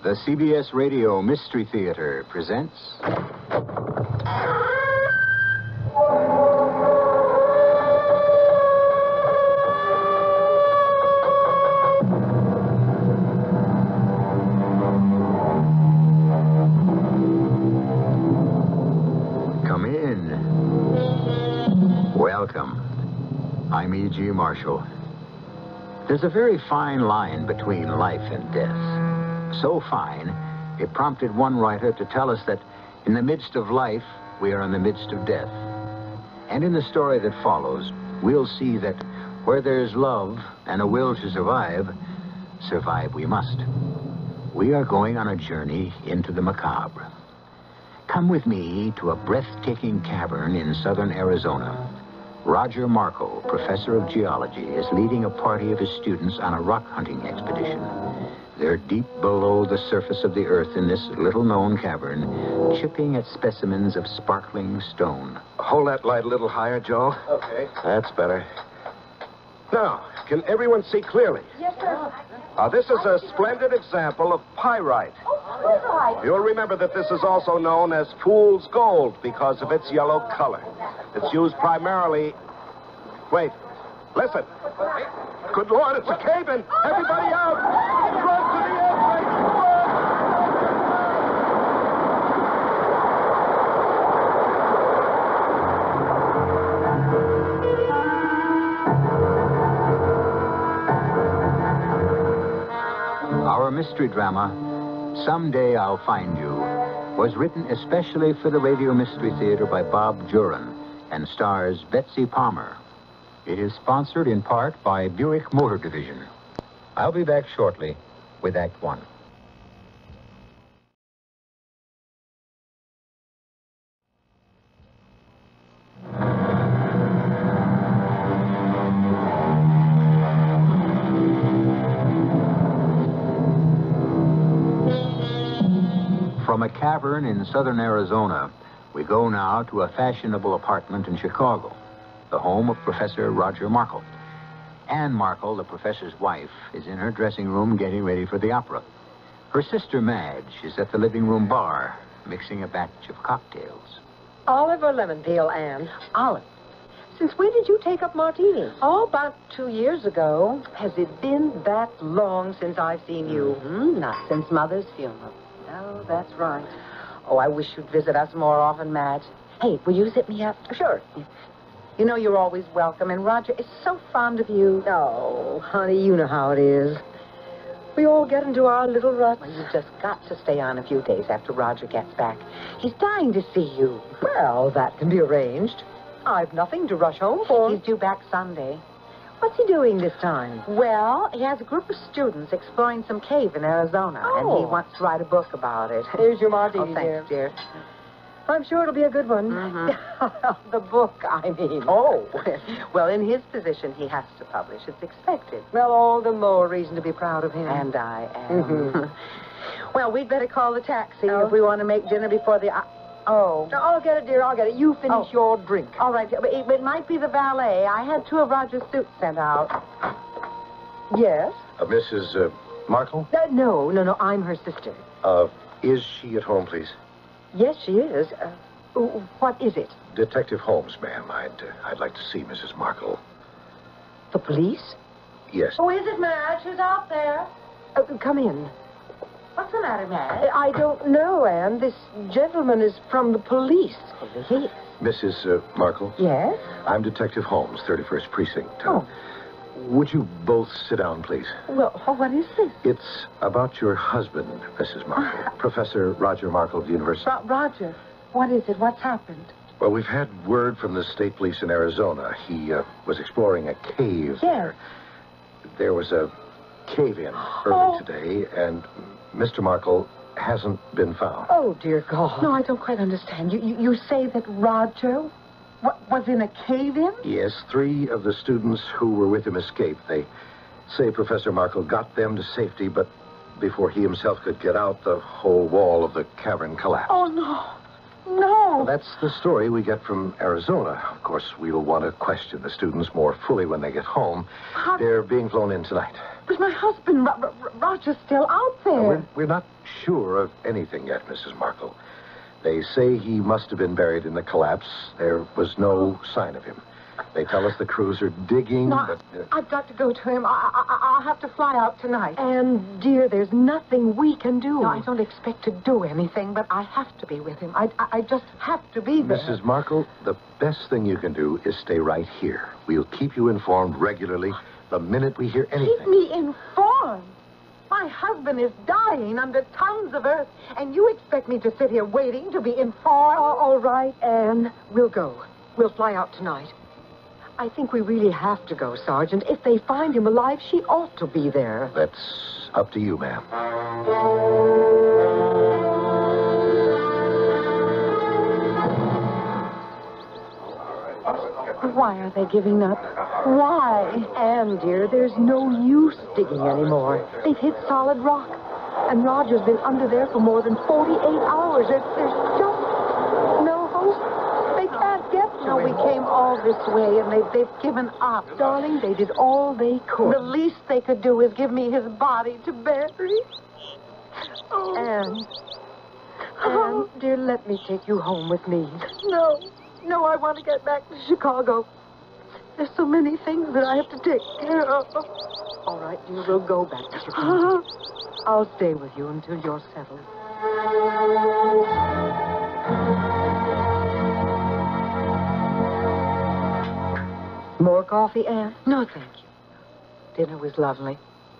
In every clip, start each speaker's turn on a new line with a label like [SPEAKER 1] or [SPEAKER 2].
[SPEAKER 1] The CBS Radio Mystery Theater presents... Come in. Welcome. I'm E.G. Marshall. There's a very fine line between life and death. So fine, it prompted one writer to tell us that in the midst of life, we are in the midst of death. And in the story that follows, we'll see that where there's love and a will to survive, survive we must. We are going on a journey into the macabre. Come with me to a breathtaking cavern in southern Arizona. Roger Markle, professor of geology, is leading a party of his students on a rock hunting expedition. They're deep below the surface of the earth in this little-known cavern, chipping at specimens of sparkling stone.
[SPEAKER 2] Hold that light a little higher, Joe.
[SPEAKER 3] Okay.
[SPEAKER 2] That's better. Now, can everyone see clearly?
[SPEAKER 4] Yes, sir.
[SPEAKER 2] This is a splendid example of pyrite.
[SPEAKER 4] Pyrite.
[SPEAKER 2] You'll remember that this is also known as fool's gold because of its yellow color. It's used primarily... Wait. Listen. Good Lord, it's a cave-in. Everybody out! Run to the airplane!
[SPEAKER 1] Our mystery drama, Someday I'll Find You, was written especially for the Radio Mystery Theater by Bob Juran and stars Betsy Palmer. It is sponsored in part by Buick Motor Division. I'll be back shortly with Act One. From a cavern in southern Arizona, we go now to a fashionable apartment in Chicago, the home of Professor Roger Markle. Anne Markle, the professor's wife, is in her dressing room getting ready for the opera. Her sister Madge is at the living room bar, mixing a batch of cocktails.
[SPEAKER 4] Olive or lemon peel, Anne?
[SPEAKER 5] Olive.
[SPEAKER 4] Since when did you take up martinis?
[SPEAKER 5] Oh, about 2 years ago.
[SPEAKER 4] Has it been that long since I've seen you?
[SPEAKER 5] Not since Mother's funeral.
[SPEAKER 4] Oh, that's right.
[SPEAKER 5] Oh, I wish you'd visit us more often, Madge. Hey, will you zip me up?
[SPEAKER 4] Sure.
[SPEAKER 5] You know you're always welcome, and Roger is so fond of you.
[SPEAKER 4] Oh, honey, you know how it is. We all get into our little ruts.
[SPEAKER 5] Well, you've just got to stay on a few days after Roger gets back. He's dying to see you.
[SPEAKER 4] Well, that can be arranged. I've nothing to rush home for.
[SPEAKER 5] He's due back Sunday.
[SPEAKER 4] What's he doing this time?
[SPEAKER 5] Well, he has a group of students exploring some cave in Arizona, and he wants to write a book about it.
[SPEAKER 4] Here's your martini,
[SPEAKER 5] Oh, thanks, dear.
[SPEAKER 4] I'm sure it'll be a good one. The book, I mean.
[SPEAKER 5] Oh, well, in his position, he has to publish. It's expected.
[SPEAKER 4] Well, all the more reason to be proud of him.
[SPEAKER 5] And I am. Well, we'd better call the taxi if we want to make dinner before the...
[SPEAKER 4] No, I'll get it, dear. I'll get it. You finish your drink.
[SPEAKER 5] All right, but it might be the valet. I had 2 of Roger's suits sent out.
[SPEAKER 4] Yes?
[SPEAKER 2] Mrs. Markle?
[SPEAKER 4] No. I'm her sister.
[SPEAKER 2] Is she at home, please?
[SPEAKER 4] Yes, she is. What is it?
[SPEAKER 2] Detective Holmes, ma'am. I'd like to see Mrs. Markle.
[SPEAKER 4] The police?
[SPEAKER 2] Yes.
[SPEAKER 5] Who is it, Madge? Who's out there?
[SPEAKER 4] Come in.
[SPEAKER 5] What's the matter, Madge?
[SPEAKER 4] I don't know, Anne. This gentleman is from the police.
[SPEAKER 5] Police?
[SPEAKER 2] Mrs. Markle?
[SPEAKER 4] Yes?
[SPEAKER 2] I'm Detective Holmes, 31st Precinct.
[SPEAKER 4] Oh.
[SPEAKER 2] Would you both sit down, please?
[SPEAKER 4] Well, what is this?
[SPEAKER 2] It's about your husband, Mrs. Markle. Professor Roger Markle of the University.
[SPEAKER 5] Roger, what is it? What's happened?
[SPEAKER 2] Well, we've had word from the state police in Arizona. He was exploring a cave there. There was a cave-in early today, and Mr. Markle hasn't been found.
[SPEAKER 4] Oh, dear God.
[SPEAKER 5] No, I don't quite understand. You say that Roger was in a cave-in?
[SPEAKER 2] Yes, 3 of the students who were with him escaped. They say Professor Markle got them to safety, but before he himself could get out, the whole wall of the cavern collapsed.
[SPEAKER 5] Oh, no. No.
[SPEAKER 3] Well, that's the story we get from Arizona. Of course, we'll want to question the students more fully when they get home. They're being flown in tonight.
[SPEAKER 5] But my husband, Roger's still out there.
[SPEAKER 3] We're not sure of anything yet, Mrs. Markle. They say he must have been buried in the collapse. There was no sign of him. They tell us the crews are digging,
[SPEAKER 5] No,
[SPEAKER 3] but...
[SPEAKER 5] I've got to go to him. I'll have to fly out tonight.
[SPEAKER 4] And, dear, there's nothing we can do.
[SPEAKER 5] No, I don't expect to do anything, but I have to be with him. I just have to be there.
[SPEAKER 3] Mrs. Markle, the best thing you can do is stay right here. We'll keep you informed regularly the minute we hear anything.
[SPEAKER 5] Keep me informed. My husband is dying under tons of earth, and you expect me to sit here waiting to be informed?
[SPEAKER 4] All right, Anne. We'll go. We'll fly out tonight. I think we really have to go, Sergeant. If they find him alive, she ought to be there.
[SPEAKER 3] That's up to you, ma'am.
[SPEAKER 5] Why are they giving up? Why?
[SPEAKER 4] Anne, dear, there's no use digging anymore. They've hit solid rock. And Roger's been under there for more than 48 hours. There's just no hope. They can't get to
[SPEAKER 5] No, we
[SPEAKER 4] him.
[SPEAKER 5] came all this way, and they've given up.
[SPEAKER 4] Darling, they did all they could.
[SPEAKER 5] The least they could do is give me his body to bury. Oh.
[SPEAKER 4] Anne, dear, let me take you home with me.
[SPEAKER 5] No, I want to get back to Chicago. There's so many things that I have to take care of.
[SPEAKER 4] All right, dear, we'll go back to Chicago. I'll stay with you until you're settled. More coffee, Anne?
[SPEAKER 5] No, thank you. Dinner was lovely.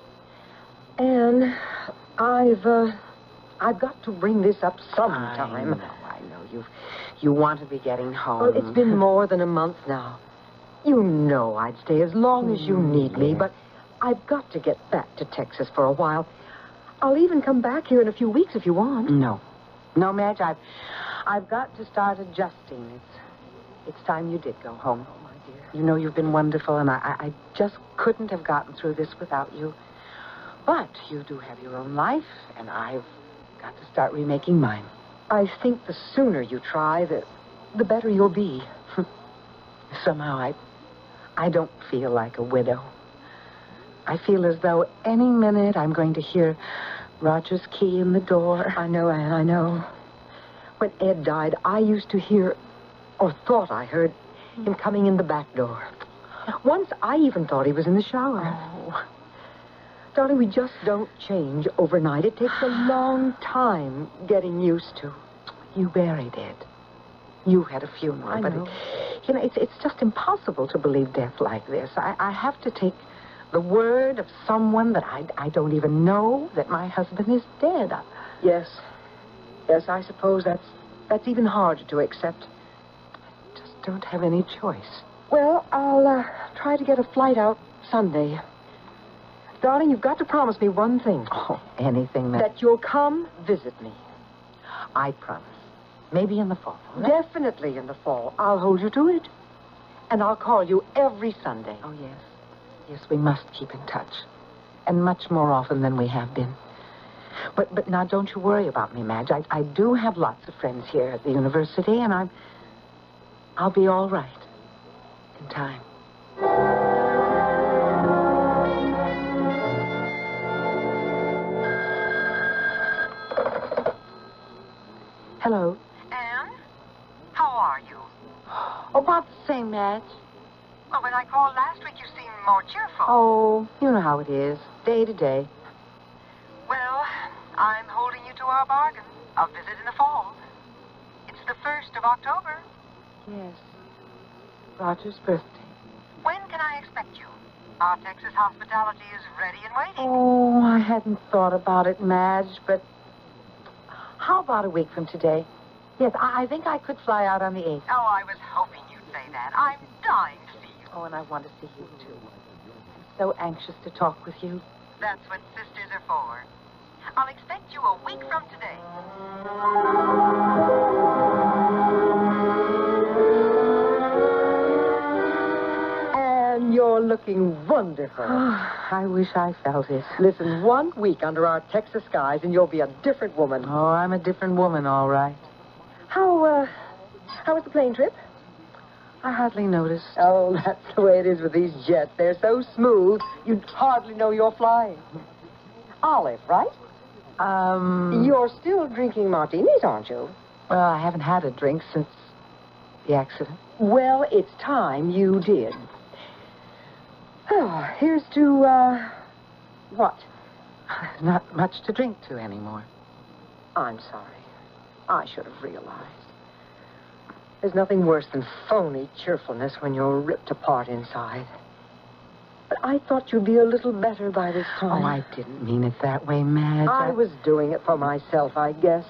[SPEAKER 4] Anne, I've got to bring this up sometime.
[SPEAKER 5] I know. You want to be getting home.
[SPEAKER 4] Well, it's been more than a month now. You know I'd stay as long as you need me, but I've got to get back to Texas for a while. I'll even come back here in a few weeks if you want.
[SPEAKER 5] No, Madge, I've got to start adjusting. It's time you did go home.
[SPEAKER 4] Oh, my dear.
[SPEAKER 5] You know you've been wonderful, and I just couldn't have gotten through this without you. But you do have your own life, and I've got to start remaking mine.
[SPEAKER 4] I think the sooner you try, the better you'll be.
[SPEAKER 5] Somehow I don't feel like a widow. I feel as though any minute I'm going to hear Roger's key in the door.
[SPEAKER 4] I know, Anne, I know. When Ed died, I used to hear, or thought I heard, him coming in the back door. Once I even thought he was in the shower.
[SPEAKER 5] Oh.
[SPEAKER 4] Darling, we just don't change overnight. It takes a long time getting used to.
[SPEAKER 5] You buried it. You had a funeral,
[SPEAKER 4] I
[SPEAKER 5] but
[SPEAKER 4] know.
[SPEAKER 5] It's just impossible to believe death like this. I have to take the word of someone that I don't even know that my husband is dead.
[SPEAKER 4] Yes, I suppose that's even harder to accept.
[SPEAKER 5] I just don't have any choice.
[SPEAKER 4] Well, I'll try to get a flight out Sunday. Darling, you've got to promise me one thing.
[SPEAKER 5] Oh, anything
[SPEAKER 4] That you'll come visit me.
[SPEAKER 5] I promise. Maybe in the fall.
[SPEAKER 4] Definitely in the fall. I'll hold you to it. And I'll call you every Sunday.
[SPEAKER 5] Oh, yes. Yes, we must keep in touch. And much more often than we have been. But now don't you worry about me, Madge. I do have lots of friends here at the university, and I'll be all right in time. Hello.
[SPEAKER 6] Anne? How are you?
[SPEAKER 5] About the same, Madge.
[SPEAKER 6] Well, when I called last week, you seemed more cheerful.
[SPEAKER 5] Oh, you know how it is. Day to day.
[SPEAKER 6] Well, I'm holding you to our bargain. A visit in the fall. It's the 1st of October.
[SPEAKER 5] Yes. Roger's birthday.
[SPEAKER 6] When can I expect you? Our Texas hospitality is ready and waiting.
[SPEAKER 5] Oh, I hadn't thought about it, Madge, but how about a week from today? Yes, I think I could fly out on the 8th.
[SPEAKER 6] Oh, I was hoping you'd say that. I'm dying to see you.
[SPEAKER 5] Oh, and I want to see you, too. I'm so anxious to talk with you.
[SPEAKER 6] That's what sisters are for. I'll expect you a week from today.
[SPEAKER 4] And you're looking wonderful.
[SPEAKER 5] I wish I felt it.
[SPEAKER 4] Listen, 1 week under our Texas skies and you'll be a different woman.
[SPEAKER 5] Oh, I'm a different woman, all right.
[SPEAKER 4] How was the plane trip?
[SPEAKER 5] I hardly noticed.
[SPEAKER 4] Oh, that's the way it is with these jets. They're so smooth, you'd hardly know you're flying. Olive, right? You're still drinking martinis, aren't you?
[SPEAKER 5] Well, I haven't had a drink since the accident.
[SPEAKER 4] Well, it's time you did. Oh, here's to, what?
[SPEAKER 5] There's not much to drink to anymore.
[SPEAKER 4] I'm sorry. I should have realized. There's nothing worse than phony cheerfulness when you're ripped apart inside. But I thought you'd be a little better by this time.
[SPEAKER 5] Oh, I didn't mean it that way, Madge.
[SPEAKER 4] I was doing it for myself, I guess.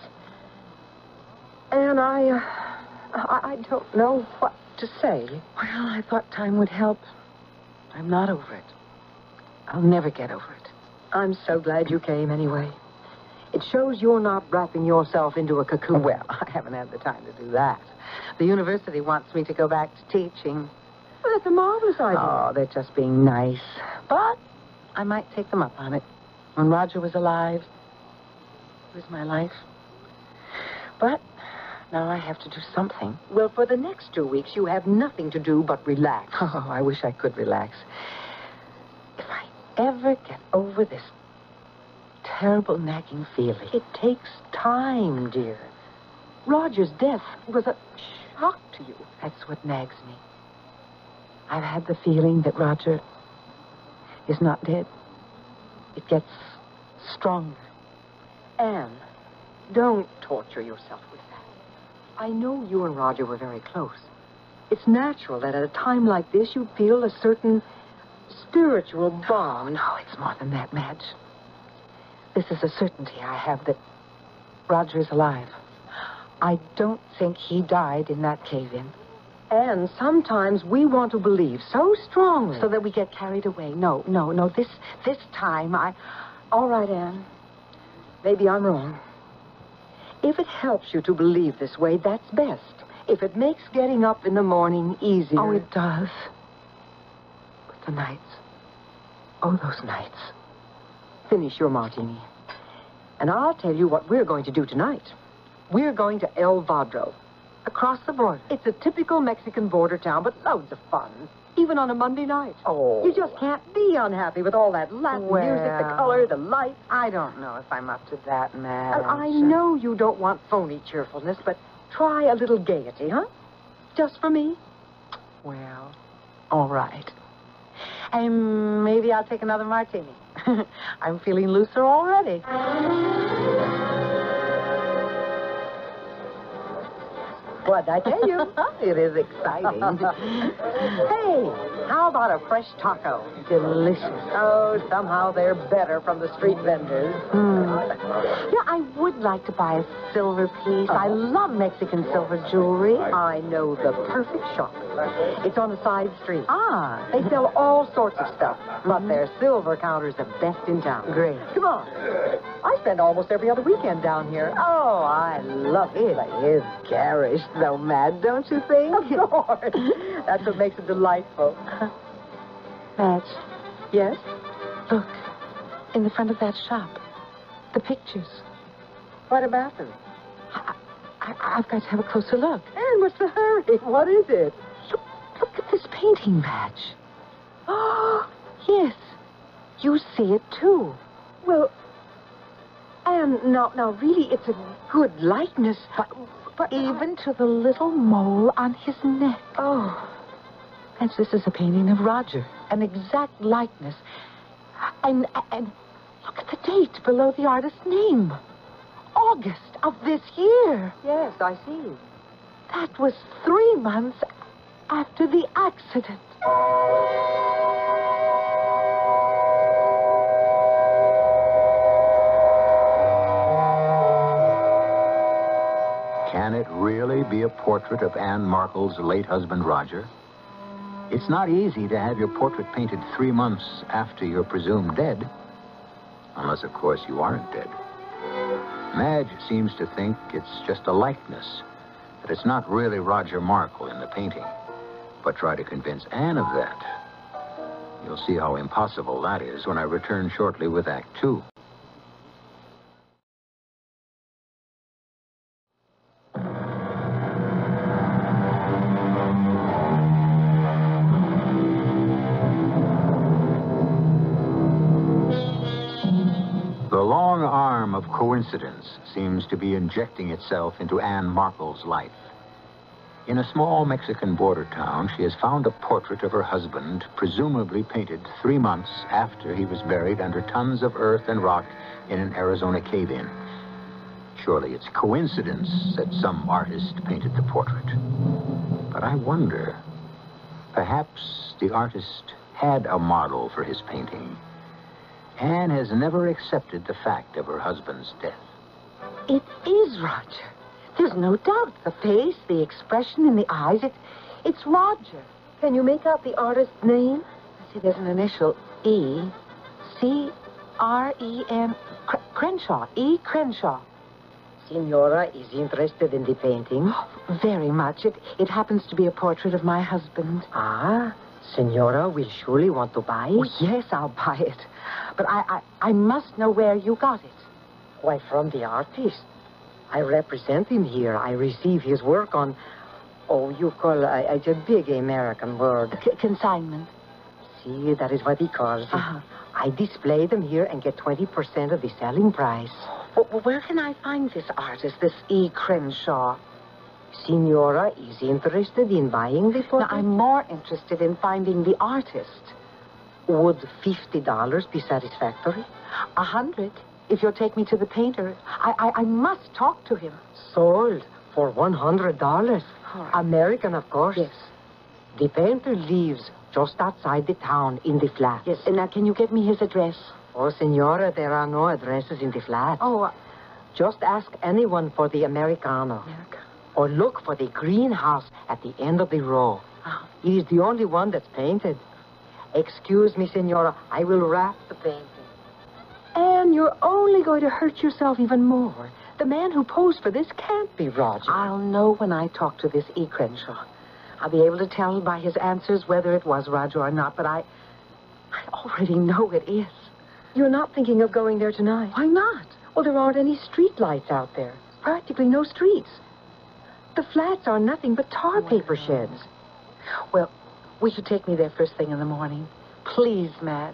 [SPEAKER 4] And I don't know what to say.
[SPEAKER 5] Well, I thought time would help. I'm not over it. I'll never get over it.
[SPEAKER 4] I'm so glad you came anyway. It shows you're not wrapping yourself into a cocoon.
[SPEAKER 5] Well, I haven't had the time to do that. The university wants me to go back to teaching.
[SPEAKER 4] Well, that's a marvelous idea.
[SPEAKER 5] Oh, they're just being nice. But I might take them up on it. When Roger was alive, it was my life. But now I have to do something.
[SPEAKER 4] Well, for the next 2 weeks, you have nothing to do but relax.
[SPEAKER 5] Oh, I wish I could relax. If I ever get over this terrible nagging feeling.
[SPEAKER 4] It takes time, dear. Roger's death was a shock to you.
[SPEAKER 5] That's what nags me. I've had the feeling that Roger is not dead. It gets stronger.
[SPEAKER 4] Anne, don't torture yourself with that. I know you and Roger were very close. It's natural that at a time like this you feel a certain spiritual bond.
[SPEAKER 5] No, it's more than that, Madge. This is a certainty I have that Roger is alive. I don't think he died in that cave-in.
[SPEAKER 4] And sometimes we want to believe so strongly.
[SPEAKER 5] So that we get carried away. No. This time
[SPEAKER 4] All right, Anne. Maybe I'm wrong. If it helps you to believe this way, that's best. If it makes getting up in the morning easier.
[SPEAKER 5] Oh, it does. But the nights. Oh, those nights.
[SPEAKER 4] Finish your martini. And I'll tell you what we're going to do tonight. We're going to El Vadro.
[SPEAKER 5] Across the border.
[SPEAKER 4] It's a typical Mexican border town, but loads of fun. Even on a Monday night.
[SPEAKER 5] Oh.
[SPEAKER 4] You just can't be unhappy with all that Latin music, the color, the lights.
[SPEAKER 5] I don't know if I'm up to that, Madge.
[SPEAKER 4] And I know you don't want phony cheerfulness, but try a little gaiety, huh? Just for me.
[SPEAKER 5] Well, all right. And maybe I'll take another martini. I'm feeling looser already.
[SPEAKER 4] What'd I tell you?
[SPEAKER 5] It is exciting.
[SPEAKER 4] Hey, how about a fresh taco?
[SPEAKER 5] Delicious.
[SPEAKER 4] Oh, somehow they're better from the street vendors.
[SPEAKER 5] Yeah, I would like to buy a silver piece. I love Mexican silver jewelry.
[SPEAKER 4] I know the perfect shop. It's on a side street.
[SPEAKER 5] Ah.
[SPEAKER 4] They sell all sorts of stuff, but their silver counter's the best in town.
[SPEAKER 5] Great.
[SPEAKER 4] Come on. I spend almost every other weekend down here. Oh, I love it.
[SPEAKER 5] It is garish, though, Madge, don't you think?
[SPEAKER 4] Of course. That's what makes it delightful.
[SPEAKER 5] Madge,
[SPEAKER 4] Yes?
[SPEAKER 5] look. In the front of that shop. The pictures.
[SPEAKER 4] What about them?
[SPEAKER 5] I've got to have a closer look.
[SPEAKER 4] And what's the hurry? What is it?
[SPEAKER 5] Look at this painting, Madge. Oh, yes. You see it, too.
[SPEAKER 4] Well, and now, really, it's a good likeness. But
[SPEAKER 5] Even to the little mole on his neck.
[SPEAKER 4] Oh.
[SPEAKER 5] And this is a painting of Roger. An exact likeness. And look at the date below the artist's name. August of this year.
[SPEAKER 4] Yes, I see.
[SPEAKER 5] That was 3 months after the accident.
[SPEAKER 1] Can it really be a portrait of Anne Markle's late husband, Roger? It's not easy to have your portrait painted 3 months after you're presumed dead. Unless, of course, you aren't dead. Madge seems to think it's just a likeness, that it's not really Roger Markle in the painting. But try to convince Anne of that. You'll see how impossible that is when I return shortly with Act 2. long arm of coincidence seems to be injecting itself into Anne Markle's life. In a small Mexican border town, she has found a portrait of her husband, presumably painted 3 months after he was buried under tons of earth and rock in an Arizona cave-in. Surely it's coincidence that some artist painted the portrait. But I wonder, perhaps the artist had a model for his painting. Anne has never accepted the fact of her husband's death.
[SPEAKER 5] It is Roger. There's no doubt. The face, the expression in the eyes, it's Roger.
[SPEAKER 4] Can you make out the artist's name?
[SPEAKER 5] See, there's an initial E. C-R-E-N. Crenshaw. E. Crenshaw.
[SPEAKER 4] Senora is interested in the painting.
[SPEAKER 5] Very much. It happens to be a portrait of my husband.
[SPEAKER 4] Ah, Senora will surely want to buy it.
[SPEAKER 5] Oh, yes, I'll buy it. But I must know where you got it.
[SPEAKER 4] Why, from the artist. I represent him here. I receive his work on... Oh, you call... it's a big American word.
[SPEAKER 5] Consignment.
[SPEAKER 4] See, that is what he calls it.
[SPEAKER 5] Uh-huh.
[SPEAKER 4] I display them here and get 20% of the selling price.
[SPEAKER 5] Well, where can I find this artist, this E. Crenshaw?
[SPEAKER 4] Senora is interested in buying the portrait?
[SPEAKER 5] Now, I'm more interested in finding the artist.
[SPEAKER 4] Would $50 be satisfactory?
[SPEAKER 5] 100, if you'll take me to the painter. I must talk to him.
[SPEAKER 4] Sold for $100.
[SPEAKER 5] All right.
[SPEAKER 4] American, of course.
[SPEAKER 5] Yes.
[SPEAKER 4] The painter lives just outside the town in the flats.
[SPEAKER 5] Yes, and now can you get me his address?
[SPEAKER 4] Oh, Senora, there are no addresses in the flats.
[SPEAKER 5] Oh,
[SPEAKER 4] Just ask anyone for the Americano.
[SPEAKER 5] America.
[SPEAKER 4] Or look for the greenhouse at the end of the row.
[SPEAKER 5] Oh.
[SPEAKER 4] It is the only one that's painted. Excuse me, Senora. I will wrap the painting.
[SPEAKER 7] Anne, you're only going to hurt yourself even more. The man who posed for this can't be Roger.
[SPEAKER 5] I'll know when I talk to this E. Crenshaw. I'll be able to tell by his answers whether it was Roger or not, but I already know it is.
[SPEAKER 7] You're not thinking of going there tonight?
[SPEAKER 5] Why not?
[SPEAKER 7] Well, there aren't any street lights out there. Practically no streets. The flats are nothing but tar paper sheds.
[SPEAKER 5] Well, will you take me there first thing in the morning? Please, Madge.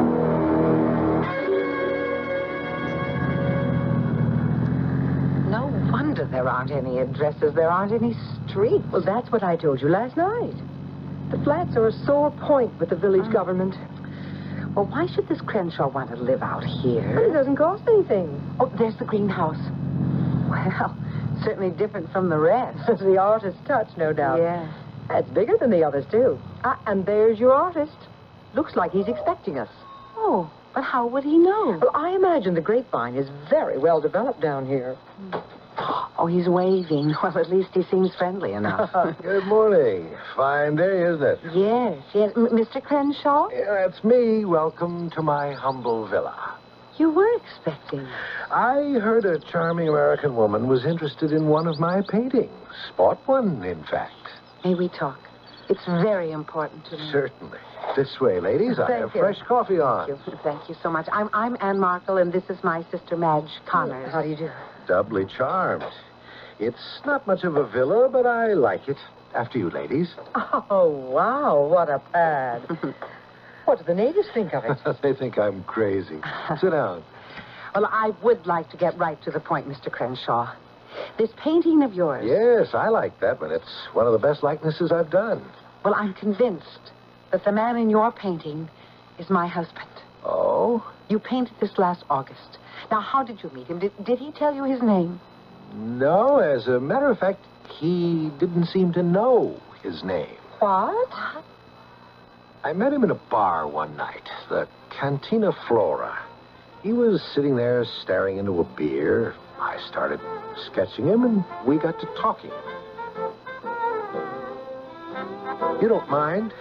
[SPEAKER 5] No wonder there aren't any addresses. There aren't any streets.
[SPEAKER 7] Well, that's what I told you last night. The flats are a sore point with the village government.
[SPEAKER 5] Well, why should this Crenshaw want to live out
[SPEAKER 7] But
[SPEAKER 5] here?
[SPEAKER 7] it doesn't cost anything.
[SPEAKER 5] Oh, there's the greenhouse. Well, certainly different from the rest.
[SPEAKER 7] The artist's touch, no doubt.
[SPEAKER 5] Yeah.
[SPEAKER 7] It's bigger than the others, too. And there's your artist. Looks like he's expecting us.
[SPEAKER 5] Oh, but how would he know?
[SPEAKER 7] Well, I imagine the grapevine is very well developed down here.
[SPEAKER 5] Oh, he's waving. Well, at least he seems friendly enough.
[SPEAKER 3] Good morning. Fine day, isn't it?
[SPEAKER 5] Yes. Mr. Crenshaw?
[SPEAKER 3] Yeah, that's me. Welcome to my humble villa.
[SPEAKER 5] You were expecting.
[SPEAKER 3] I heard a charming American woman was interested in one of my paintings. Bought one, in fact.
[SPEAKER 5] May we talk? It's very important to me.
[SPEAKER 3] Certainly. This way, ladies. I
[SPEAKER 7] Thank
[SPEAKER 3] have
[SPEAKER 7] you.
[SPEAKER 3] fresh coffee on.
[SPEAKER 5] Thank you so much. I'm Anne Markle, and this is my sister, Madge Connors.
[SPEAKER 7] How do you do?
[SPEAKER 3] Doubly charmed. It's not much of a villa, but I like it. After you, ladies.
[SPEAKER 7] Oh, wow, what a pad. What do the natives think of it?
[SPEAKER 3] They think I'm crazy. Sit down.
[SPEAKER 5] Well, I would like to get right to the point, Mr. Crenshaw. This painting of yours.
[SPEAKER 3] Yes, I like that one. It's one of the best likenesses I've done.
[SPEAKER 5] Well, I'm convinced that the man in your painting is my husband.
[SPEAKER 3] Oh?
[SPEAKER 5] You painted this last August. Now, how did you meet him? Did he tell you his name?
[SPEAKER 3] No, as a matter of fact, he didn't seem to know his name.
[SPEAKER 7] What?
[SPEAKER 3] I met him in a bar one night, the Cantina Flora. He was sitting there staring into a beer. I started sketching him, and we got to talking. You don't mind?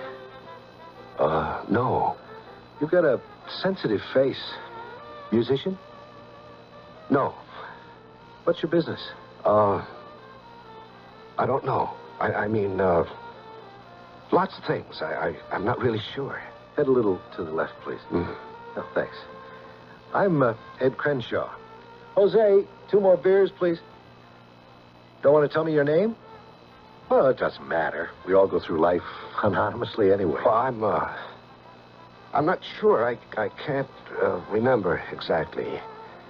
[SPEAKER 3] No. You've got a sensitive face. Musician? No. What's your business? I don't know. I mean, lots of things. I'm not really sure. Head a little to the left, please. Oh, thanks. I'm Ed Crenshaw. Jose, 2 more beers, please. Don't want to tell me your name? Well, it doesn't matter. We all go through life anonymously anyway.
[SPEAKER 2] Well, I'm not sure. I can't remember exactly.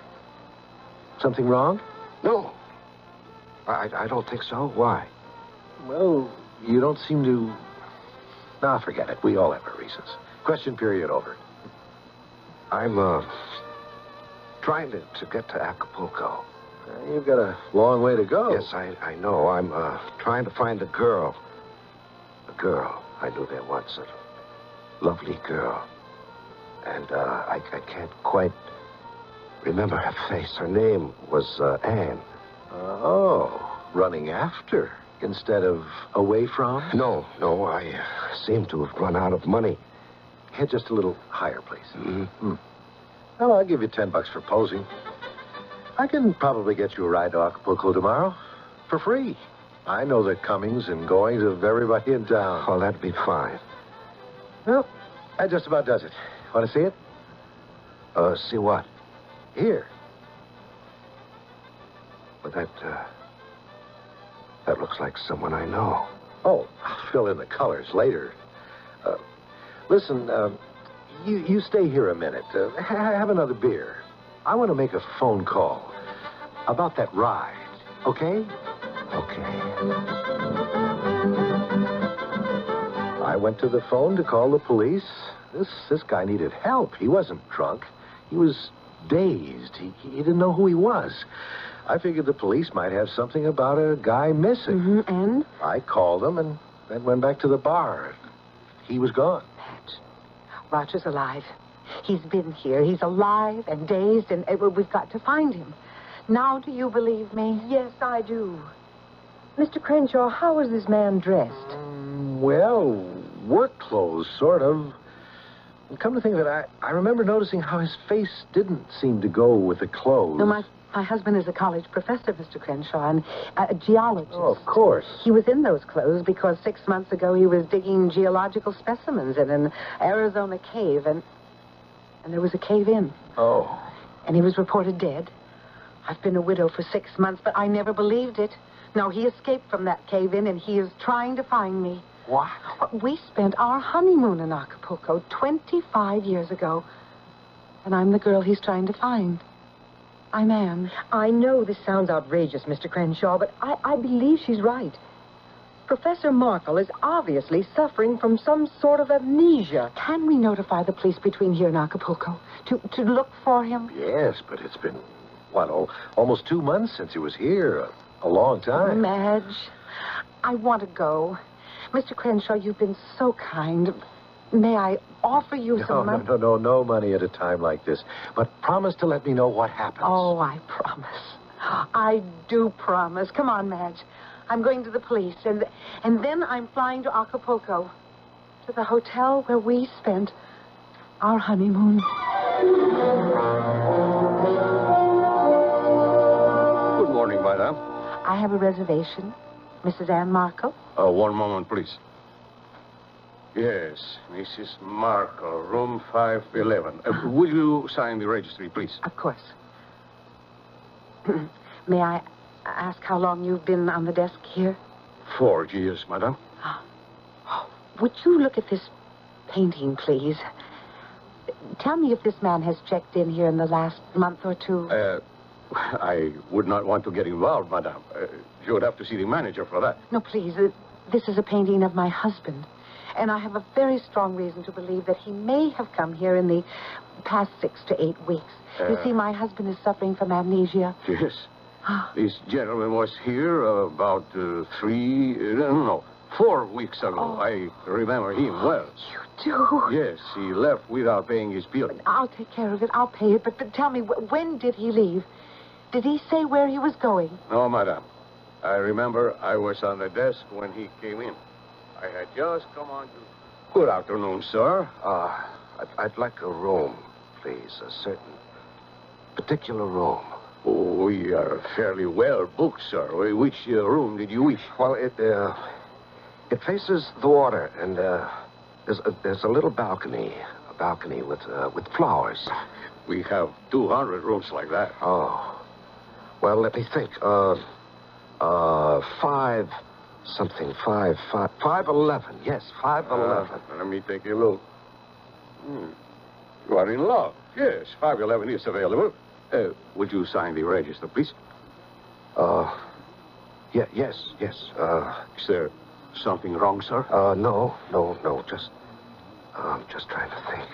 [SPEAKER 3] Something wrong?
[SPEAKER 2] No. I don't think so. Why?
[SPEAKER 3] Well, you don't seem to... Nah, forget it. We all have our reasons. Question period over.
[SPEAKER 2] I'm, trying to get to Acapulco.
[SPEAKER 3] You've got a long way to go.
[SPEAKER 2] Yes, I know. I'm, trying to find a girl. A girl I knew there once. A lovely girl. And, I can't quite remember her face. Her name was, Anne.
[SPEAKER 3] Running after instead of away from?
[SPEAKER 2] No, I seem to have run out of money.
[SPEAKER 3] Head just a little higher, please.
[SPEAKER 2] Mm-hmm.
[SPEAKER 3] Well, I'll give you $10 for posing. I can probably get you a ride to Acapulco tomorrow for free. I know the comings and goings of everybody in town.
[SPEAKER 2] Oh, that'd be fine.
[SPEAKER 3] Well, that just about does it. Want to see it?
[SPEAKER 2] See what?
[SPEAKER 3] Here.
[SPEAKER 2] But that looks like someone I know.
[SPEAKER 3] Oh, I'll fill in the colors later. Listen, you stay here a minute. Have another beer. I want to make a phone call about that ride, okay?
[SPEAKER 2] Okay.
[SPEAKER 3] I went to the phone to call the police. This guy needed help. He wasn't drunk. He was dazed. He didn't know who he was. I figured the police might have something about a guy missing.
[SPEAKER 7] Mm-hmm. And?
[SPEAKER 3] I called him and then went back to the bar. He was gone.
[SPEAKER 5] Madge, Roger's alive. He's been here. He's alive and dazed, and we've got to find him. Now, do you believe me?
[SPEAKER 7] Yes, I do. Mr. Crenshaw, how was this man dressed?
[SPEAKER 3] Well, work clothes, sort of. And come to think of it, I remember noticing how his face didn't seem to go with the clothes.
[SPEAKER 5] No, my husband is a college professor, Mr. Crenshaw, and a geologist.
[SPEAKER 3] Oh, of course.
[SPEAKER 5] He was in those clothes because 6 months ago he was digging geological specimens in an Arizona cave, and there was a cave-in.
[SPEAKER 3] Oh.
[SPEAKER 5] And he was reported dead. I've been a widow for 6 months, but I never believed it. No, he escaped from that cave-in, and he is trying to find me.
[SPEAKER 3] What?
[SPEAKER 5] We spent our honeymoon in Acapulco 25 years ago, and I'm the girl he's trying to find. I'm Anne.
[SPEAKER 7] I know this sounds outrageous, Mr. Crenshaw, but I believe she's right. Professor Markle is obviously suffering from some sort of amnesia.
[SPEAKER 5] Can we notify the police between here and Acapulco to look for him?
[SPEAKER 3] Yes, but it's been, almost 2 months since he was here. A long time.
[SPEAKER 5] Madge, I want to go. Mr. Crenshaw, you've been so kind. May I offer you some money?
[SPEAKER 3] No money at a time like this. But promise to let me know what happens.
[SPEAKER 5] Oh, I promise. I do promise. Come on, Madge. I'm going to the police, and then I'm flying to Acapulco, to the hotel where we spent our honeymoon.
[SPEAKER 8] Good morning, madam.
[SPEAKER 5] I have a reservation. Mrs. Anne Markle?
[SPEAKER 8] One moment, please. Yes, Mrs. Markle, room 511. Will you sign the registry, please?
[SPEAKER 5] Of course. May I ask how long you've been on the desk here?
[SPEAKER 8] 4 years, madam.
[SPEAKER 5] Would you look at this painting, please? Tell me if this man has checked in here in the last month or two.
[SPEAKER 8] I would not want to get involved, madam. You would have to see the manager for that.
[SPEAKER 5] No, please. This is a painting of my husband. And I have a very strong reason to believe that he may have come here in the past 6 to 8 weeks. You see, my husband is suffering from amnesia.
[SPEAKER 8] Yes. This gentleman was here about 4 weeks ago.
[SPEAKER 5] Oh.
[SPEAKER 8] I remember him well.
[SPEAKER 5] You do?
[SPEAKER 8] Yes, he left without paying his bill.
[SPEAKER 5] I'll take care of it. I'll pay it. But tell me, when did he leave? Did he say where he was going?
[SPEAKER 8] No, madam. I remember I was on the desk when he came in. I had just come on to... Good afternoon, sir.
[SPEAKER 2] I'd like a room, please. A certain particular room.
[SPEAKER 8] Oh, we are fairly well booked, sir. Which room did you wish?
[SPEAKER 2] Well, it faces the water, and there's a little balcony. A balcony with flowers.
[SPEAKER 8] We have 200 rooms like that.
[SPEAKER 2] Oh. Well, let me think. 511. Yes, 511.
[SPEAKER 8] Let me take a look. You are in love. Yes, 511 is available. Would you sign the register, please?
[SPEAKER 3] Yes.
[SPEAKER 8] Is there something wrong, sir?
[SPEAKER 3] No. Just, I'm just trying to think.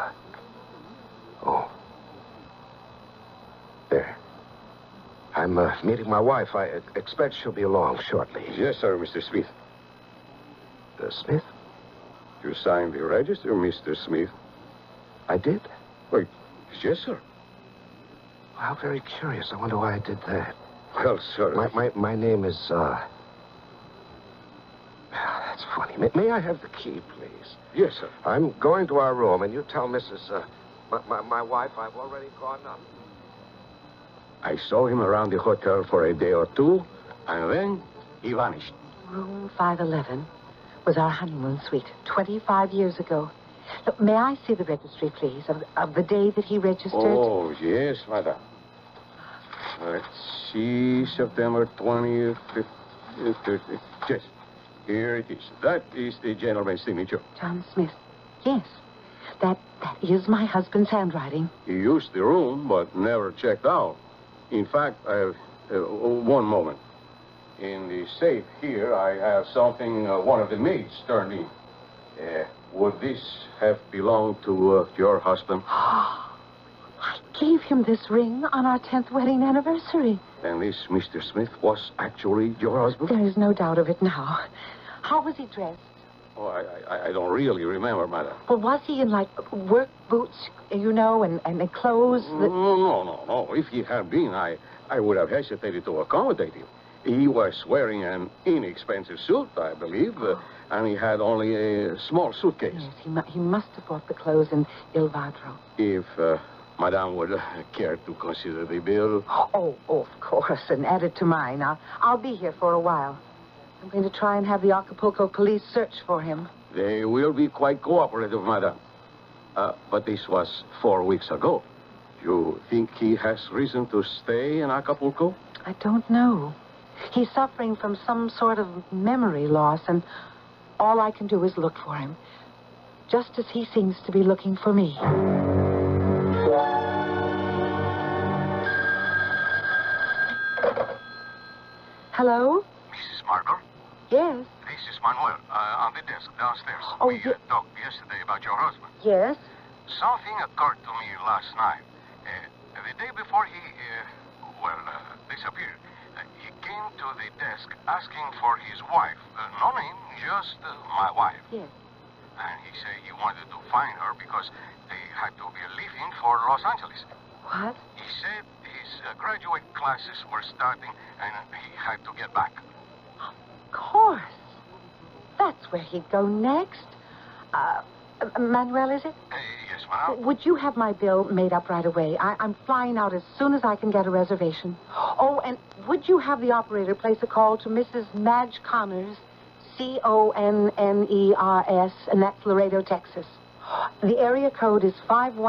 [SPEAKER 3] There. I'm meeting my wife. I expect she'll be along shortly.
[SPEAKER 8] Yes, sir, Mr. Smith.
[SPEAKER 3] Smith?
[SPEAKER 8] You signed the register, Mr. Smith?
[SPEAKER 3] I did?
[SPEAKER 8] Wait, yes, sir.
[SPEAKER 3] How very curious. I wonder why I did that.
[SPEAKER 8] Well, sir...
[SPEAKER 3] My name is, That's funny. May I have the key, please?
[SPEAKER 8] Yes, sir.
[SPEAKER 3] I'm going to our room, and you tell Mrs. My wife I've already gone up.
[SPEAKER 8] I saw him around the hotel for a day or two, and then he vanished.
[SPEAKER 5] Room 511 was our honeymoon suite 25 years ago. Look, may I see the registry, please, of the day that he registered?
[SPEAKER 8] Oh, yes, madam. Let's see, September 20th, 30th. Yes, here it is. That is the gentleman's signature.
[SPEAKER 5] John Smith. Yes. That is my husband's handwriting.
[SPEAKER 8] He used the room, but never checked out. In fact, I have... one moment. In the safe here, I have something one of the maids turned in. Would this have belonged to your husband?
[SPEAKER 5] I gave him this ring on our 10th wedding anniversary.
[SPEAKER 8] And this Mr. Smith was actually your husband?
[SPEAKER 5] There is no doubt of it now. How was he dressed?
[SPEAKER 8] Oh, I don't really remember, madam.
[SPEAKER 5] Well, was he in, like, work boots, you know, and clothes that...
[SPEAKER 8] No. If he had been, I would have hesitated to accommodate him. He was wearing an inexpensive suit, I believe, and he had only a small suitcase.
[SPEAKER 5] Yes, he must have bought the clothes in Il Vadro.
[SPEAKER 8] If Madame would care to consider the bill.
[SPEAKER 5] Oh, of course, and add it to mine. I'll be here for a while. I'm going to try and have the Acapulco police search for him.
[SPEAKER 8] They will be quite cooperative, Madame. But this was 4 weeks ago. You think he has reason to stay in Acapulco?
[SPEAKER 5] I don't know. He's suffering from some sort of memory loss, and all I can do is look for him. Just as he seems to be looking for me. Hello?
[SPEAKER 8] Mrs. Markle?
[SPEAKER 5] Yes.
[SPEAKER 8] This is Manuel, on the desk downstairs.
[SPEAKER 5] Oh,
[SPEAKER 8] we talked yesterday about your husband.
[SPEAKER 5] Yes?
[SPEAKER 8] Something occurred to me last night. The day before he, disappeared, he came to the desk asking for his wife. No name, just my wife.
[SPEAKER 5] Yes.
[SPEAKER 8] And he said he wanted to find her because they had to be leaving for Los Angeles.
[SPEAKER 5] What?
[SPEAKER 8] He said his graduate classes were starting and he had to get back.
[SPEAKER 5] Of course. That's where he'd go next. Manuel, is it?
[SPEAKER 8] Yes, madam.
[SPEAKER 5] Would you have my bill made up right away? I'm flying out as soon as I can get a reservation. Oh, and would you have the operator place a call to Mrs. Madge Connors, Conners, and that's Laredo, Texas. The area code is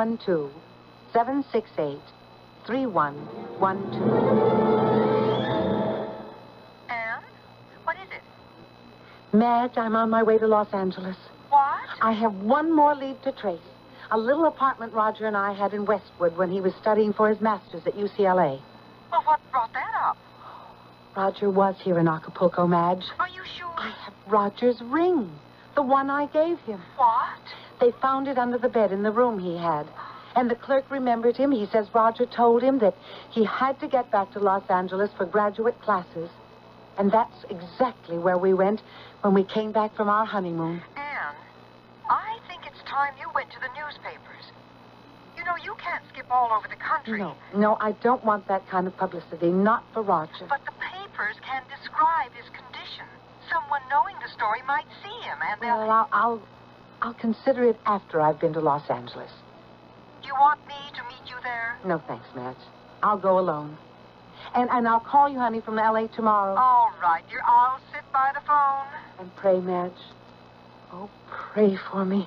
[SPEAKER 5] 512-768-3112.
[SPEAKER 6] Anne? What is it?
[SPEAKER 5] Madge, I'm on my way to Los Angeles.
[SPEAKER 6] What?
[SPEAKER 5] I have one more lead to trace. A little apartment Roger and I had in Westwood when he was studying for his master's at UCLA.
[SPEAKER 6] Well, what brought that up?
[SPEAKER 5] Roger was here in Acapulco, Madge.
[SPEAKER 6] Are you sure?
[SPEAKER 5] I have Roger's ring. The one I gave him.
[SPEAKER 6] What?
[SPEAKER 5] They found it under the bed in the room he had. And the clerk remembered him. He says Roger told him that he had to get back to Los Angeles for graduate classes. And that's exactly where we went when we came back from our honeymoon.
[SPEAKER 6] Anne, I think it's time you went to the newspapers. You know, you can't skip all over the country.
[SPEAKER 5] No, I don't want that kind of publicity. Not for Roger.
[SPEAKER 6] But the papers can describe his condition. Someone knowing the story might see him, and they'll...
[SPEAKER 5] Well, I'll consider it after I've been to Los Angeles.
[SPEAKER 6] You want me to meet you there?
[SPEAKER 5] No, thanks, Madge. I'll go alone. And I'll call you, honey, from L.A. tomorrow.
[SPEAKER 6] All right, dear. I'll sit by the phone.
[SPEAKER 5] And pray, Madge. Oh, pray for me.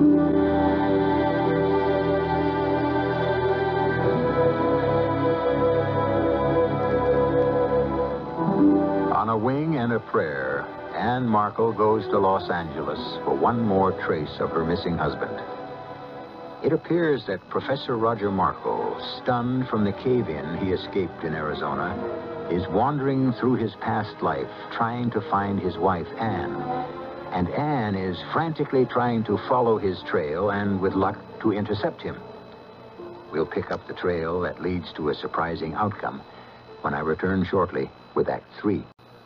[SPEAKER 1] On a wing and a prayer, Anne Markle goes to Los Angeles for one more trace of her missing husband. It appears that Professor Roger Markle Markle, stunned from the cave-in he escaped in Arizona, is wandering through his past life, trying to find his wife, Anne. And Anne is frantically trying to follow his trail and, with luck, to intercept him. We'll pick up the trail that leads to a surprising outcome when I return shortly with Act 3.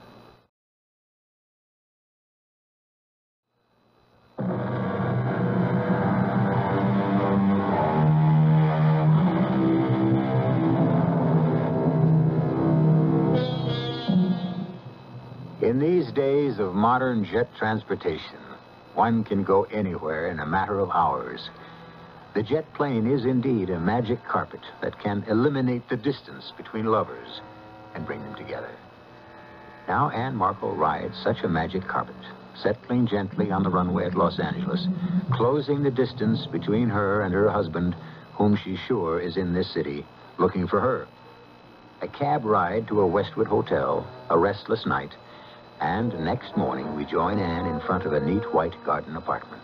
[SPEAKER 1] In these days of modern jet transportation, one can go anywhere in a matter of hours. The jet plane is indeed a magic carpet that can eliminate the distance between lovers and bring them together. Now Anne Markle rides such a magic carpet, settling gently on the runway at Los Angeles, closing the distance between her and her husband, whom she's sure is in this city, looking for her. A cab ride to a Westwood hotel, a restless night, and next morning we join Anne in front of a neat white garden apartment.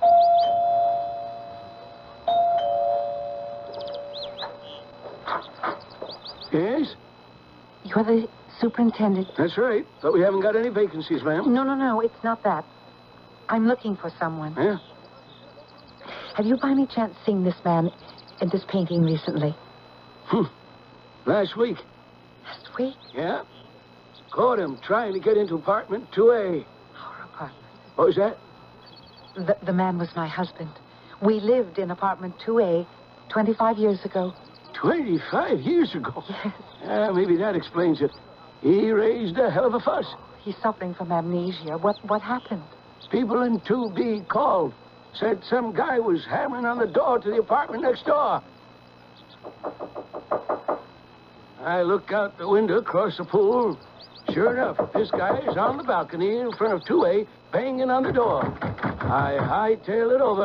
[SPEAKER 9] Yes?
[SPEAKER 5] You're the superintendent?
[SPEAKER 9] That's right. But we haven't got any vacancies, ma'am.
[SPEAKER 5] No, it's not that. I'm looking for someone.
[SPEAKER 9] Yeah?
[SPEAKER 5] Have you by any chance seen this man in this painting recently?
[SPEAKER 9] Last week.
[SPEAKER 5] Last week?
[SPEAKER 9] Yeah? Caught him trying to get into apartment 2A.
[SPEAKER 5] Our apartment.
[SPEAKER 9] What was that?
[SPEAKER 5] The man was my husband. We lived in apartment 2A 25 years ago.
[SPEAKER 9] 25 years ago?
[SPEAKER 5] Yes.
[SPEAKER 9] Maybe that explains it. He raised a hell of a fuss.
[SPEAKER 5] He's suffering from amnesia. What happened?
[SPEAKER 9] People in 2B called. Said some guy was hammering on the door to the apartment next door. I look out the window across the pool. Sure enough, this guy is on the balcony in front of 2A, banging on the door. I hightail it over.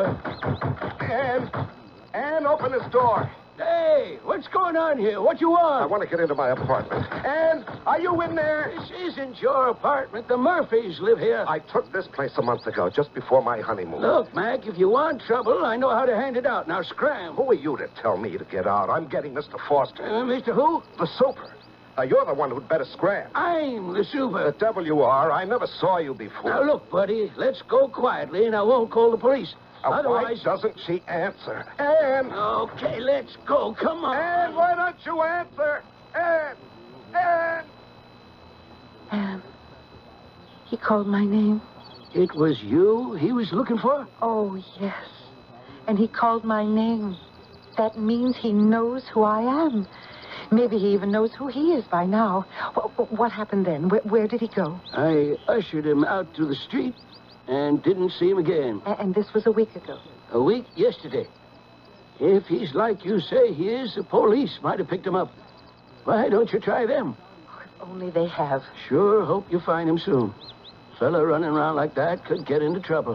[SPEAKER 2] Anne, open this door.
[SPEAKER 9] Hey, what's going on here? What you want?
[SPEAKER 2] I want to get into my apartment. Anne, are you in there?
[SPEAKER 9] This isn't your apartment. The Murphys live here.
[SPEAKER 2] I took this place a month ago, just before my honeymoon.
[SPEAKER 9] Look, Mac, if you want trouble, I know how to hand it out. Now, scram.
[SPEAKER 2] Who are you to tell me to get out? I'm getting Mr. Foster.
[SPEAKER 9] Mr. Who?
[SPEAKER 2] The super. You're the one who'd better scram.
[SPEAKER 9] I'm the super.
[SPEAKER 2] The devil you are. I never saw you before.
[SPEAKER 9] Now, look, buddy, let's go quietly, and I won't call the police. Otherwise...
[SPEAKER 2] Why doesn't she answer? Anne!
[SPEAKER 9] Okay, let's go. Come on.
[SPEAKER 2] Anne, why don't you answer? Anne! Anne!
[SPEAKER 5] Anne. He called my name.
[SPEAKER 9] It was you he was looking for?
[SPEAKER 5] Oh, yes. And he called my name. That means he knows who I am. Maybe he even knows who he is by now. What happened then? Where did he go?
[SPEAKER 9] I ushered him out to the street and didn't see him again.
[SPEAKER 5] And this was a week ago?
[SPEAKER 9] A week yesterday. If he's like you say he is, the police might have picked him up. Why don't you try them?
[SPEAKER 5] Oh, if only they have.
[SPEAKER 9] Sure hope you find him soon. Fella running around like that could get into trouble.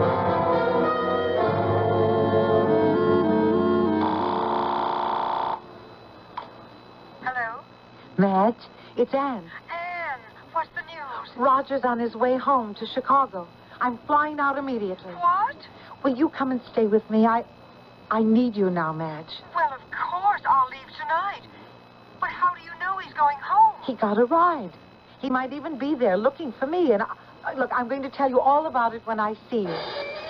[SPEAKER 6] Hello?
[SPEAKER 5] Madge, it's Anne.
[SPEAKER 6] Anne, what's the news?
[SPEAKER 5] Roger's on his way home to Chicago. I'm flying out immediately.
[SPEAKER 6] What?
[SPEAKER 5] Will you come and stay with me? I need you now, Madge.
[SPEAKER 6] Well, of course, I'll leave tonight. But how do you know he's going home?
[SPEAKER 5] He got a ride. He might even be there looking for me. And look, I'm going to tell you all about it when I see you.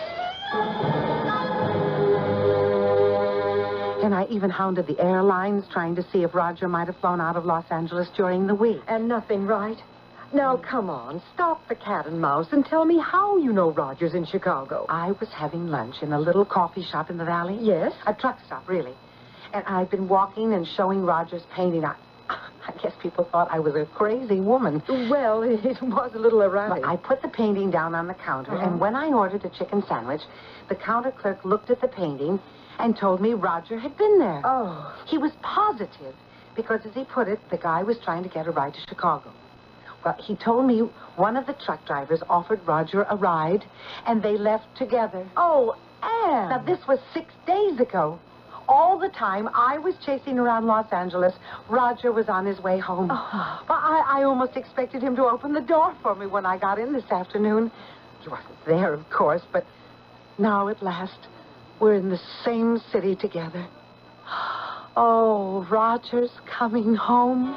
[SPEAKER 5] And I even hounded the airlines, trying to see if Roger might have flown out of Los Angeles during the week.
[SPEAKER 7] And nothing, right? Now, come on, stop the cat and mouse and tell me how you know Roger's in Chicago.
[SPEAKER 5] I was having lunch in a little coffee shop in the valley.
[SPEAKER 7] Yes?
[SPEAKER 5] A truck stop, really. And I'd been walking and showing Roger's painting. I guess people thought I was a crazy woman.
[SPEAKER 7] Well, it was a little erratic.
[SPEAKER 5] But I put the painting down on the counter, and when I ordered a chicken sandwich, the counter clerk looked at the painting and told me Roger had been there.
[SPEAKER 7] Oh.
[SPEAKER 5] He was positive, because as he put it, the guy was trying to get a ride to Chicago. Well, he told me one of the truck drivers offered Roger a ride, and they left together.
[SPEAKER 7] Oh, Anne!
[SPEAKER 5] Now, this was 6 days ago. All the time I was chasing around Los Angeles, Roger was on his way home.
[SPEAKER 7] Oh.
[SPEAKER 5] Well, I almost expected him to open the door for me when I got in this afternoon. He wasn't there, of course, but now at last, we're in the same city together. Oh, Roger's coming home.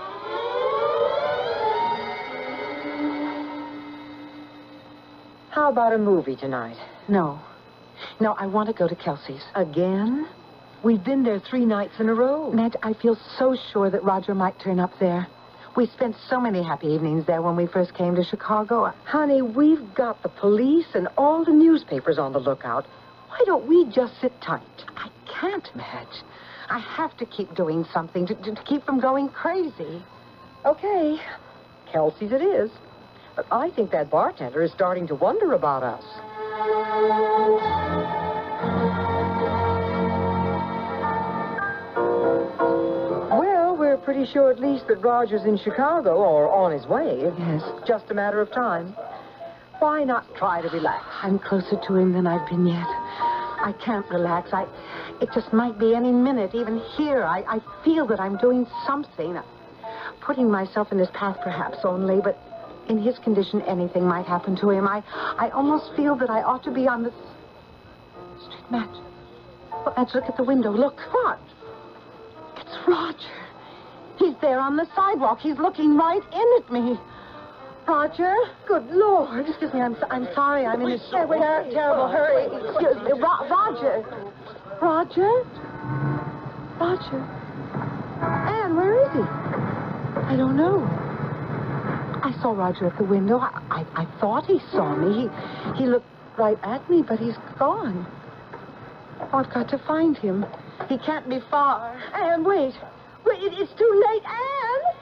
[SPEAKER 7] How about a movie tonight?
[SPEAKER 5] No. No, I want to go to Kelsey's.
[SPEAKER 7] Again? We've been there 3 nights in a row.
[SPEAKER 5] Madge, I feel so sure that Roger might turn up there. We spent so many happy evenings there when we first came to Chicago.
[SPEAKER 7] Honey, we've got the police and all the newspapers on the lookout. Why don't we just sit tight?
[SPEAKER 5] I can't, Madge. I have to keep doing something to keep from going crazy.
[SPEAKER 7] Okay. Kelsey's it is. But I think that bartender is starting to wonder about us. Well, we're pretty sure at least that Roger's in Chicago or on his way.
[SPEAKER 5] Yes.
[SPEAKER 7] Just a matter of time. Why not try to relax?
[SPEAKER 5] I'm closer to him than I've been yet. I can't relax. It just might be any minute, even here. I feel that I'm doing something. Putting myself in his path, perhaps only, but in his condition, anything might happen to him. I almost feel that I ought to be on the street. Madge. Well, Madge, look at the window. Look.
[SPEAKER 7] What?
[SPEAKER 5] It's Roger. He's there on the sidewalk. He's looking right in at me. Roger?
[SPEAKER 7] Good Lord.
[SPEAKER 5] Excuse me, I'm sorry. I'm in a
[SPEAKER 7] terrible hurry.
[SPEAKER 5] Excuse me. Roger. Roger? Roger.
[SPEAKER 7] Anne, where is he?
[SPEAKER 5] I don't know. I saw Roger at the window. I thought he saw me. He looked right at me, but he's gone. Oh, I've got to find him. He can't be far.
[SPEAKER 7] Anne, wait. Wait, it's too late, Anne!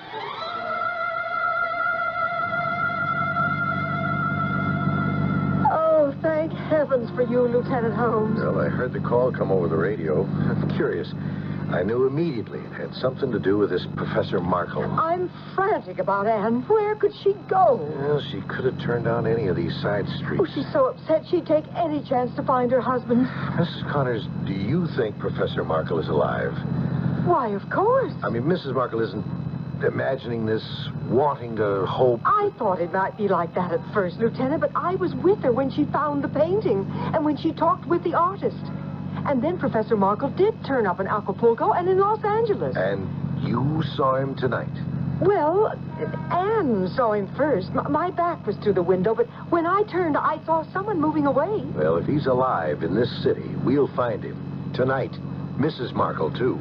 [SPEAKER 7] Oh, thank heavens for you, Lieutenant Holmes.
[SPEAKER 3] Well, I heard the call come over the radio. I'm curious. I knew immediately it had something to do with this Professor Markle.
[SPEAKER 7] I'm frantic about Anne. Where could she go?
[SPEAKER 3] Well, she could have turned down any of these side streets.
[SPEAKER 7] Oh, she's so upset she'd take any chance to find her husband.
[SPEAKER 3] Mrs. Connors, do you think Professor Markle is alive?
[SPEAKER 7] Why, of course.
[SPEAKER 3] I mean, Mrs. Markle isn't imagining this, wanting to hope.
[SPEAKER 7] I thought it might be like that at first, Lieutenant, but I was with her when she found the painting and when she talked with the artist. And then Professor Markle did turn up in Acapulco and in Los Angeles.
[SPEAKER 3] And you saw him tonight?
[SPEAKER 7] Well, Anne saw him first. My back was to the window, but when I turned, I saw someone moving away.
[SPEAKER 3] Well, if he's alive in this city, we'll find him. Tonight. Mrs. Markle, too.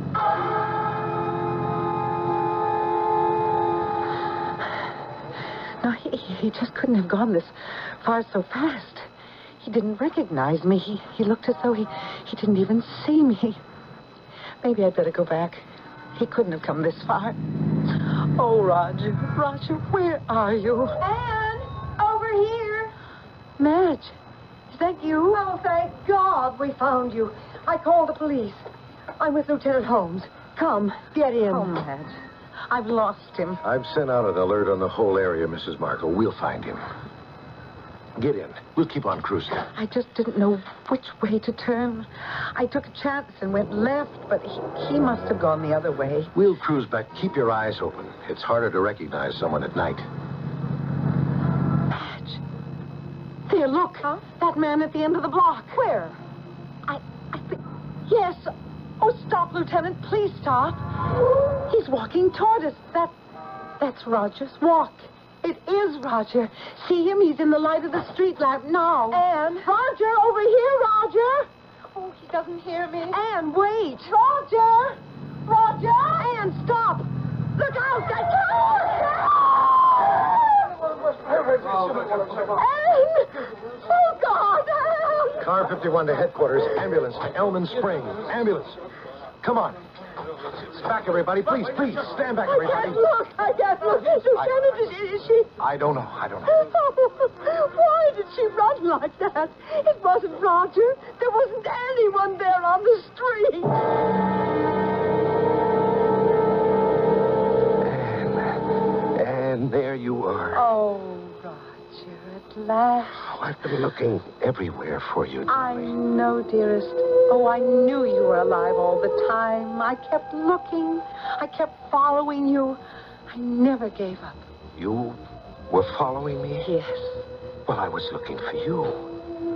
[SPEAKER 5] No, he just couldn't have gone this far so fast. He didn't recognize me. He looked as though he didn't even see me. Maybe I'd better go back. He couldn't have come this far. Oh, Roger. Roger, where are you?
[SPEAKER 7] Anne, over here.
[SPEAKER 5] Madge, is that you?
[SPEAKER 7] Oh, thank God we found you. I called the police. I'm with Lieutenant Holmes. Come, get in.
[SPEAKER 5] Oh, Madge. I've lost him.
[SPEAKER 3] I've sent out an alert on the whole area, Mrs. Markle. We'll find him. Get in. We'll keep on cruising.
[SPEAKER 5] I just didn't know which way to turn. I took a chance and went left, but he must have gone the other way.
[SPEAKER 3] We'll cruise back. Keep your eyes open. It's harder to recognize someone at night.
[SPEAKER 5] Madge. There, look. Huh? That man at the end of the block.
[SPEAKER 7] Where?
[SPEAKER 5] I think... Yes. Oh, stop, Lieutenant. Please stop. He's walking toward us. That's Roger's walk. It is Roger. See him? He's in the light of the street lamp now.
[SPEAKER 7] Anne.
[SPEAKER 5] Roger, over here, Roger. Oh, he doesn't hear me.
[SPEAKER 7] Anne, wait.
[SPEAKER 5] Roger! Roger!
[SPEAKER 7] Anne, stop.
[SPEAKER 5] Look out! Anne! Oh, God! Anne!
[SPEAKER 3] Car 51 to headquarters. Ambulance to Elman Springs. Ambulance. Come on. Back, everybody. Please, stand back, everybody.
[SPEAKER 7] I can't look. Lieutenant, is she...
[SPEAKER 3] I don't know.
[SPEAKER 7] Why did she run like that? It wasn't Roger. There wasn't anyone there on the street.
[SPEAKER 3] And there you are.
[SPEAKER 5] Oh, Roger, at last.
[SPEAKER 3] Oh, I've been looking everywhere for you,
[SPEAKER 5] I
[SPEAKER 3] darling.
[SPEAKER 5] know, dearest. Oh, I knew you were alive all the time. I kept looking. I kept following you. I never gave up.
[SPEAKER 3] You were following me?
[SPEAKER 5] Yes.
[SPEAKER 3] Well, I was looking for you.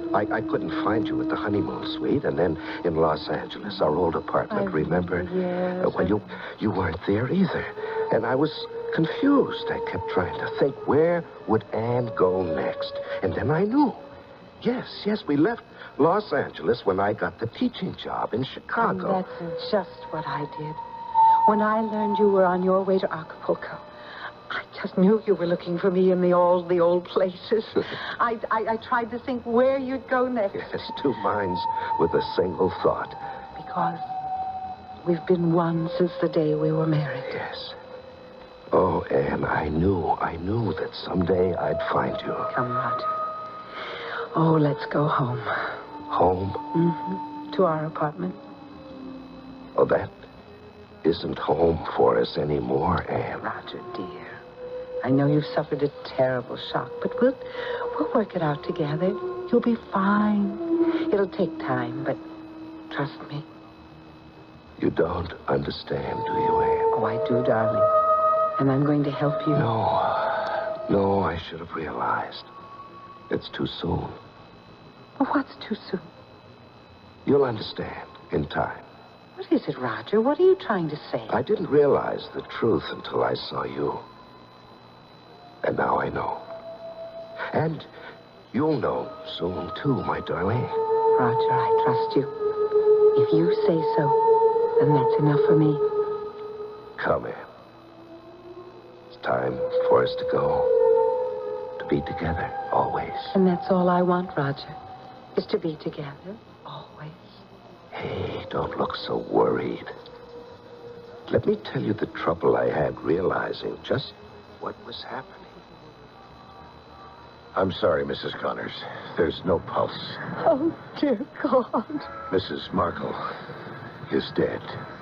[SPEAKER 3] I couldn't find you at the honeymoon suite, and then in Los Angeles, our old apartment, remember?
[SPEAKER 5] Yes.
[SPEAKER 3] Well, you weren't there either. And I was confused. I kept trying to think, where would Anne go next? And then I knew. Yes, we left Los Angeles when I got the teaching job in Chicago.
[SPEAKER 5] And that's just what I did. When I learned you were on your way to Acapulco, I just knew you were looking for me in the old places. I tried to think where you'd go next.
[SPEAKER 3] Yes, two minds with a single thought.
[SPEAKER 5] Because we've been one since the day we were married.
[SPEAKER 3] Yes. Oh, Anne, I knew that someday I'd find you.
[SPEAKER 5] Come, Roger. Oh, let's go home.
[SPEAKER 3] Home?
[SPEAKER 5] Mm-hmm. To our apartment.
[SPEAKER 3] Oh, that isn't home for us anymore, Anne.
[SPEAKER 5] Roger, dear. I know you've suffered a terrible shock, but we'll work it out together. You'll be fine. It'll take time, but trust me.
[SPEAKER 3] You don't understand, do you, Anne?
[SPEAKER 5] Oh, I do, darling. And I'm going to help you.
[SPEAKER 3] No, I should have realized. It's too soon.
[SPEAKER 5] Well, what's too soon?
[SPEAKER 3] You'll understand in time.
[SPEAKER 5] What is it, Roger? What are you trying to say?
[SPEAKER 3] I didn't realize the truth until I saw you. And now I know. And you'll know soon, too, my darling.
[SPEAKER 5] Roger, I trust you. If you say so, then that's enough for me.
[SPEAKER 3] Come in. It's time for us to go. To be together, always.
[SPEAKER 5] And that's all I want, Roger, is to be together, always.
[SPEAKER 3] Hey, don't look so worried. Let me tell you the trouble I had realizing just what was happening.
[SPEAKER 8] I'm sorry, Mrs. Connors. There's no pulse.
[SPEAKER 7] Oh, dear God.
[SPEAKER 8] Mrs. Markle is dead.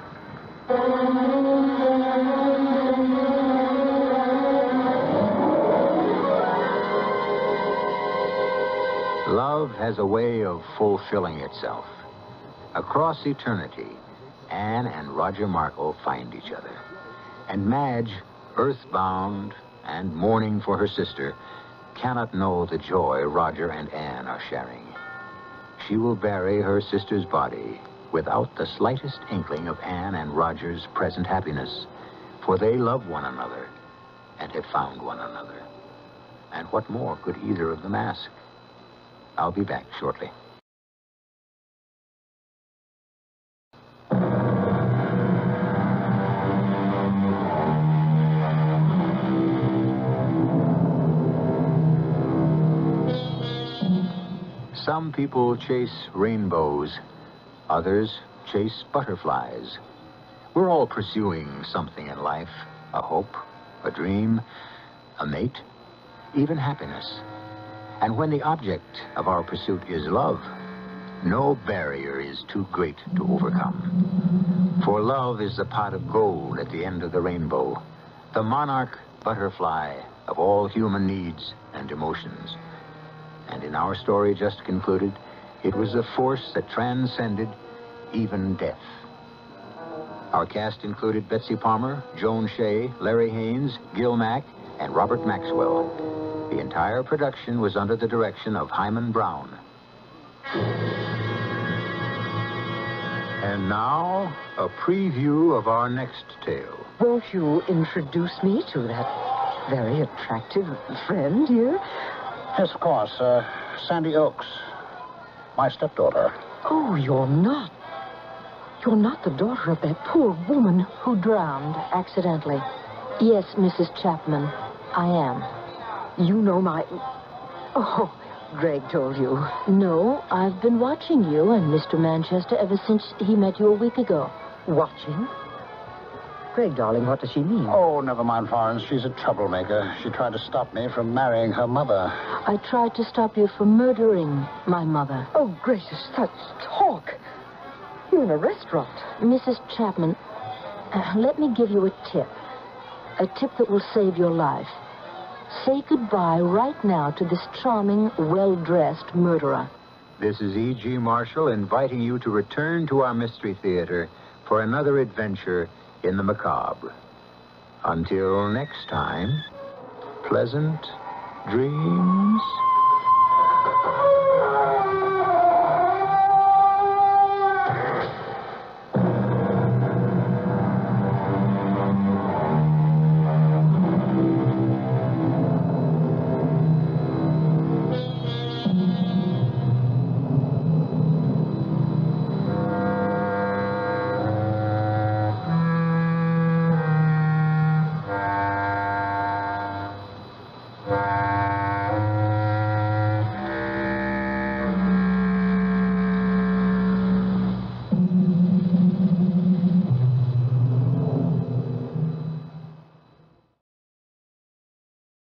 [SPEAKER 1] Love has a way of fulfilling itself. Across eternity, Anne and Roger Markle find each other. And Madge, earthbound and mourning for her sister, cannot know the joy Roger and Anne are sharing. She will bury her sister's body without the slightest inkling of Anne and Roger's present happiness, for they love one another and have found one another. And what more could either of them ask? I'll be back shortly. Some people chase rainbows. Others chase butterflies. We're all pursuing something in life. A hope, a dream, a mate, even happiness. And when the object of our pursuit is love, no barrier is too great to overcome. For love is the pot of gold at the end of the rainbow, the monarch butterfly of all human needs and emotions. And in our story just concluded, it was a force that transcended even death. Our cast included Betsy Palmer, Joan Shea, Larry Haynes, Gil Mack, and Robert Maxwell. The entire production was under the direction of Hyman Brown. And now, a preview of our next tale.
[SPEAKER 7] Won't you introduce me to that very attractive friend here?
[SPEAKER 10] Yes, of course. Sandy Oaks. My stepdaughter.
[SPEAKER 7] Oh, you're not. You're not the daughter of that poor woman who drowned accidentally.
[SPEAKER 11] Yes, Mrs. Chapman, I am.
[SPEAKER 7] You know my... Oh, Greg told you.
[SPEAKER 11] No, I've been watching you and Mr. Manchester ever since he met you a week ago.
[SPEAKER 7] Watching? Greg, darling, what does she mean?
[SPEAKER 10] Oh, never mind, Florence. She's a troublemaker. She tried to stop me from marrying her mother.
[SPEAKER 11] I tried to stop you from murdering my mother.
[SPEAKER 7] Oh, gracious, such talk. You're in a restaurant.
[SPEAKER 11] Mrs. Chapman, let me give you a tip. A tip that will save your life. Say goodbye right now to this charming, well-dressed murderer.
[SPEAKER 1] This is E.G. Marshall inviting you to return to our Mystery Theater for another adventure in the macabre. Until next time, pleasant dreams.